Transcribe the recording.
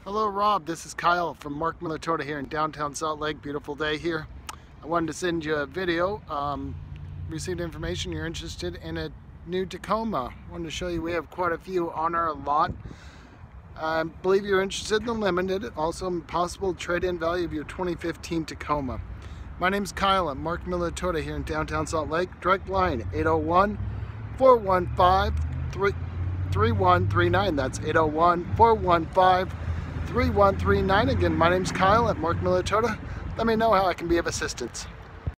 Hello Rob, this is Kyle from Mark Miller Toyota here in downtown Salt Lake. Beautiful day here. I wanted to send you a video. Received information you're interested in a new Tacoma. Wanted to show you we have quite a few on our lot. I believe you're interested in the limited, also possible trade-in value of your 2015 Tacoma. My name's Kyle at Mark Miller Toyota here in downtown Salt Lake. Direct line 801-415-3139. That's 801-415-3139. Again, my name's Kyle at Mark Miller Toyota. Let me know how I can be of assistance.